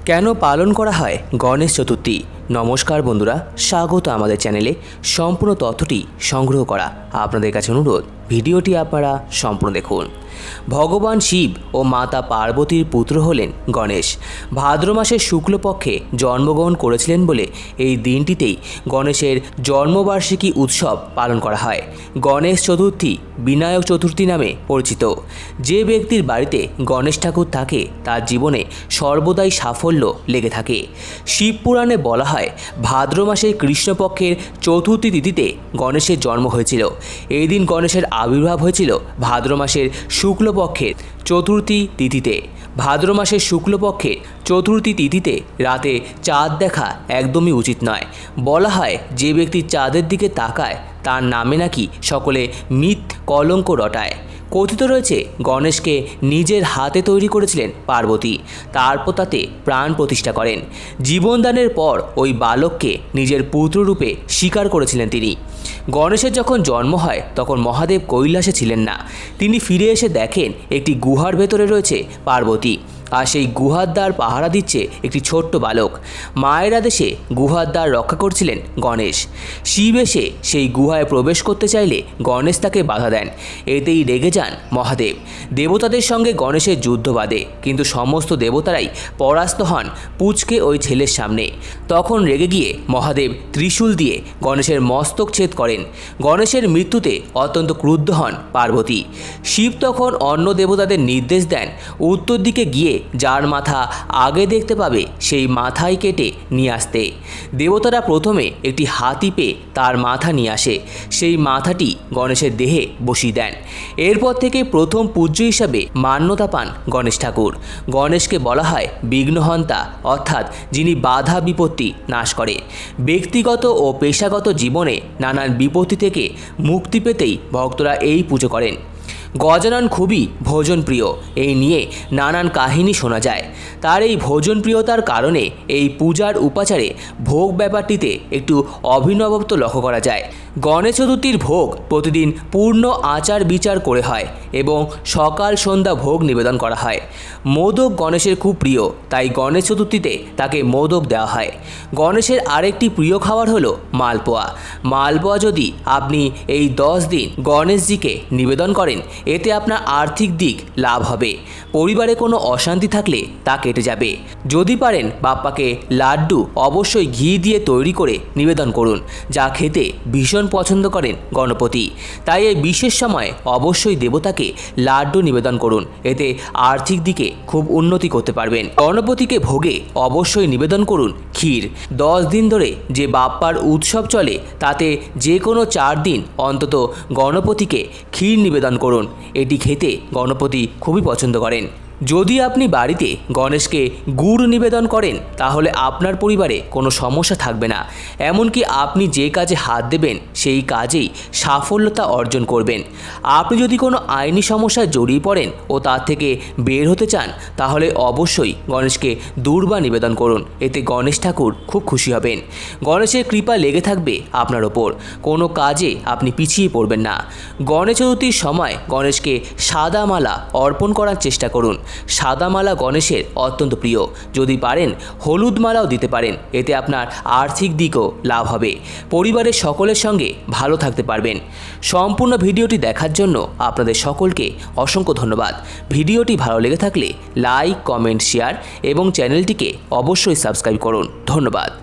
কেন পালন করা হয় গণেশ চতুর্থী? নমস্কার বন্ধুরা, স্বাগত আমাদের চ্যানেলে। সম্পূর্ণ তথ্যটি সংগ্রহ করা আপনাদের কাছে অনুরোধ, ভিডিওটি আপনারা সম্পূর্ণ দেখুন। ভগবান শিব ও মাতা পার্বতীর পুত্র হলেন গণেশ। ভাদ্র মাসের শুক্লপক্ষে জন্মগ্রহণ করেছিলেন বলে এই দিনটিতেই গণেশের জন্মবার্ষিকী উৎসব পালন করা হয়। গণেশ চতুর্থী বিনায়ক চতুর্থী নামে পরিচিত। যে ব্যক্তির বাড়িতে গণেশ ঠাকুর থাকে তার জীবনে সর্বদাই সাফল্য লেগে থাকে। শিবপুরাণে বলা হয়, ভাদ্র মাসের কৃষ্ণপক্ষের চতুর্থী তিথিতে গণেশের জন্ম হয়েছিল। এই দিন গণেশের আবির্ভাব হয়েছিল ভাদ্র মাসের শুক্লপক্ষের চতুর্থী তিথিতে। ভাদ্র মাসের শুক্লপক্ষের চতুর্থী তিথিতে রাতে চাঁদ দেখা একদমই উচিত নয়। বলা হয়, যে ব্যক্তি চাঁদের দিকে তাকায় তার নামে নাকি সকলে মিথ কলঙ্ক রটায়। কথিত রয়েছে, গণেশকে নিজের হাতে তৈরি করেছিলেন পার্বতী, তারপর তাতে প্রাণ প্রতিষ্ঠা করেন। জীবনদানের পর ওই বালককে নিজের পুত্ররূপে স্বীকার করেছিলেন তিনি। গণেশের যখন জন্ম হয় তখন মহাদেব কৈলাসে ছিলেন না। তিনি ফিরে এসে দেখেন একটি গুহার ভেতরে রয়েছে পার্বতী, আর সেই গুহার দ্বার পাহারা দিচ্ছে একটি ছোট্ট বালক। মায়ের আদেশে গুহার দ্বার রক্ষা করছিলেন গণেশ। শিব এসে সেই গুহায় প্রবেশ করতে চাইলে গণেশ তাকে বাধা দেন। এতেই রেগে যান মহাদেব। দেবতাদের সঙ্গে গণেশের যুদ্ধ বাধে, কিন্তু সমস্ত দেবতারাই পরাস্ত হন পুচকে ওই ছেলের সামনে। তখন রেগে গিয়ে মহাদেব ত্রিশূল দিয়ে গণেশের মস্তক ছেদ করেন। গণেশের মৃত্যুতে অত্যন্ত ক্রুদ্ধ হন পার্বতী। শিব তখন অন্য দেবতাদের নির্দেশ দেন, উত্তর দিকে গিয়ে যার মাথা আগে দেখতে পাবে সেই মাথায় কেটে নিয়ে আসতে। দেবতারা প্রথমে একটি হাতি পেয়ে তার মাথা নিয়ে আসে। সেই মাথাটি গণেশের দেহে বসিয়ে দেন। এরপর থেকে প্রথম পূজ্য হিসাবে মান্যতা পান গণেশ ঠাকুর। গণেশকে বলা হয় বিঘ্নহন্তা, অর্থাৎ যিনি বাধা বিপত্তি নাশ করে। ব্যক্তিগত ও পেশাগত জীবনে নানান বিপত্তি থেকে মুক্তি পেতেই ভক্তরা এই পুজো করেন। গজানন খুবই ভোজনপ্রিয়, এই নিয়ে নানান কাহিনী শোনা যায়। তার এই ভোজনপ্রিয়তার কারণে এই পূজার উপাচারে ভোগ ব্যাপারটিতে একটু অভিনবত্ব লক্ষ্য করা যায়। গণেশ চতুর্থীর ভোগ প্রতিদিন পূর্ণ আচার বিচার করে হয় এবং সকাল সন্ধ্যা ভোগ নিবেদন করা হয়। মোদক গণেশের খুব প্রিয়, তাই গণেশ চতুর্থীতে তাকে মোদক দেওয়া হয়। গণেশের আরেকটি প্রিয় খাবার হলো মালপোয়া। মালপোয়া যদি আপনি এই 10 দিন গণেশজিকে নিবেদন করেন, এতে আপনার আর্থিক দিক লাভ হবে। পরিবারে কোনো অশান্তি থাকলে তা কেটে যাবে। যদি পারেন বাপ্পাকে লাড্ডু অবশ্যই ঘি দিয়ে তৈরি করে নিবেদন করুন, যা খেতে ভীষণ পছন্দ করেন গণপতি। তাই এই বিশেষ সময়ে অবশ্যই দেবতাকে লাড্ডু নিবেদন করুন, এতে আর্থিক দিকে খুব উন্নতি করতে পারবেন। গণপতিকে ভোগে অবশ্যই নিবেদন করুন ক্ষীর। 10 দিন ধরে যে বাপ্পার উৎসব চলে তাতে যে কোনো 4 দিন অন্তত গণপতিকে ক্ষীর নিবেদন করুন। এটি খেতে গণপতি খুবই পছন্দ করেন। যদি আপনি বাড়িতে গণেশকে গুড় নিবেদন করেন তাহলে আপনার পরিবারে কোনো সমস্যা থাকবে না। এমনকি আপনি যে কাজে হাত দেবেন সেই কাজেই সাফল্যতা অর্জন করবেন। আপনি যদি কোনো আইনি সমস্যায় জড়িয়ে পড়েন ও তার থেকে বের হতে চান তাহলে অবশ্যই গণেশকে দুর্বা নিবেদন করুন, এতে গণেশ ঠাকুর খুব খুশি হবেন। গণেশের কৃপা লেগে থাকবে আপনার ওপর, কোনো কাজে আপনি পিছিয়ে পড়বেন না। গণেশ চতুর্থীর সময় গণেশকে সাদা মালা অর্পণ করার চেষ্টা করুন। সাদা মালা গণেশের অত্যন্ত প্রিয়। যদি পারেন হলুদ মালাও দিতে পারেন, এতে আপনার আর্থিক দিকও লাভ হবে। পরিবারের সকলের সঙ্গে ভালো থাকতে পারবেন। সম্পূর্ণ ভিডিওটি দেখার জন্য আপনাদের সকলকে অসংখ্য ধন্যবাদ। ভিডিওটি ভালো লেগে থাকলে লাইক, কমেন্ট, শেয়ার এবং চ্যানেলটিকে অবশ্যই সাবস্ক্রাইব করুন। ধন্যবাদ।